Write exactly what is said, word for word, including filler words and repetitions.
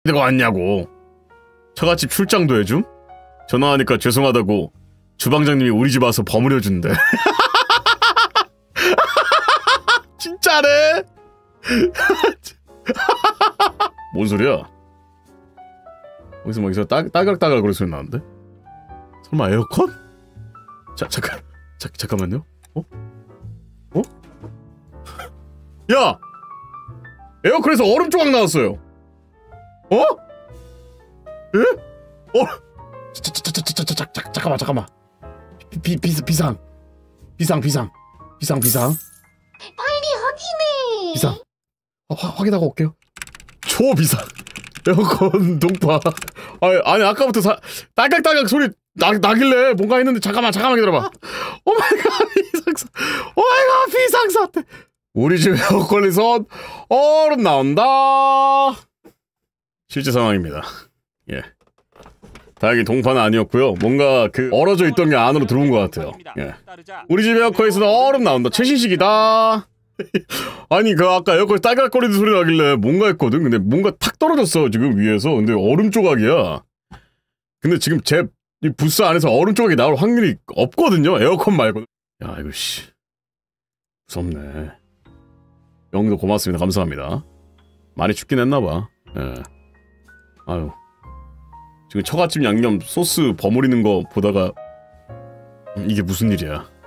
데가 왔냐고. 처갓집 출장도 해줌? 전화하니까 죄송하다고 주방장님이 우리 집 와서 버무려준대. 진짜래? 뭔 소리야? 어디서 막 여기서 따글따글 거리 소리 나는데? 설마 에어컨? 자, 잠깐, 자, 잠깐만요. 어? 어? 야! 에어컨에서 얼음 조각 나왔어요. 어? 예? 어? 자, 자, 자, 자, 자, 자, 자, 자, 잠깐만, 잠깐만. 비, 비, 비, 비상. 비상, 비상. 비상, 비상. 빨리 확인해. 비상. 어, 화, 확인하고 올게요. 초비상. 에어컨 동파. 아니, 아니 아까부터 사, 딸깍딸깍 소리 나, 나길래 뭔가 했는데 잠깐만 잠깐만 기다려봐. 오마이갓 비상사. 오마이갓 비상사태. 우리 집 에어컨에서 얼음 나온다. 실제 상황입니다. 예. 다행히 동파는 아니었고요. 뭔가 그 얼어져 있던 게 안으로 들어온 것 같아요. 예. 우리 집 에어컨에서는 얼음 나온다. 최신식이다. 아니 그 아까 에어컨이 딸깍거리는 소리 나길래 뭔가 했거든. 근데 뭔가 탁 떨어졌어 지금 위에서. 근데 얼음 조각이야. 근데 지금 제 이 부스 안에서 얼음 조각이 나올 확률이 없거든요. 에어컨 말고. 야 이거 씨 무섭네. 영도 고맙습니다. 감사합니다. 많이 춥긴 했나봐. 예. 아유 지금 처갓집 양념 소스 버무리는 거 보다가 이게 무슨 일이야.